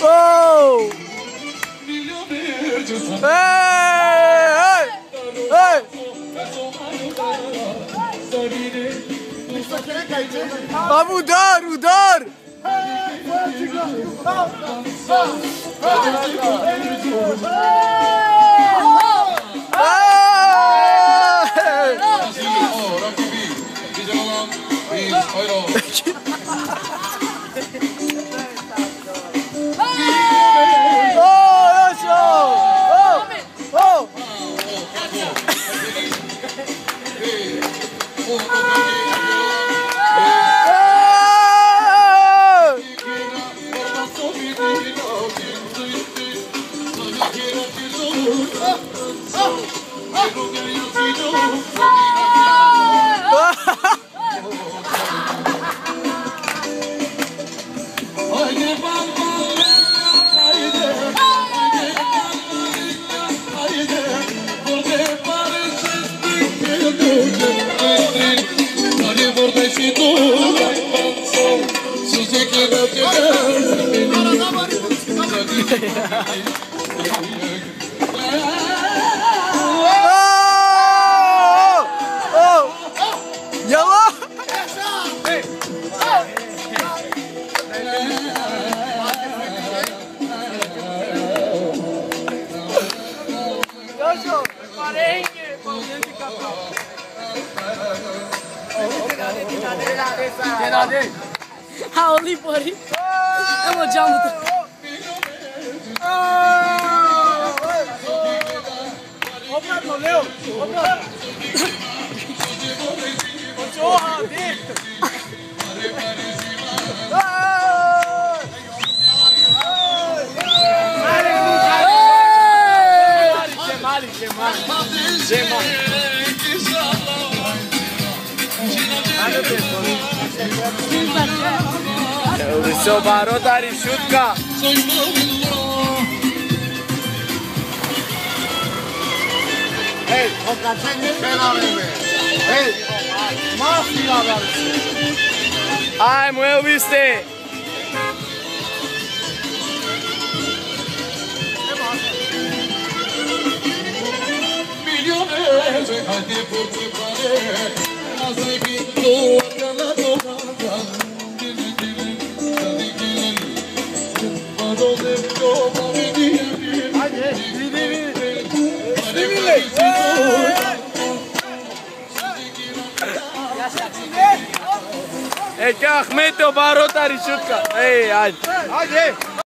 Oh! Hey! Hey! Am udar! Haoli pori. Am o geamută. Opra, Leo. Opra. Oha, dik. Seu Barota Arishutka. Hey, hey, mafia, Ai, mă, viste. E că Ahmet o Barota Arishutka. Ei, hai.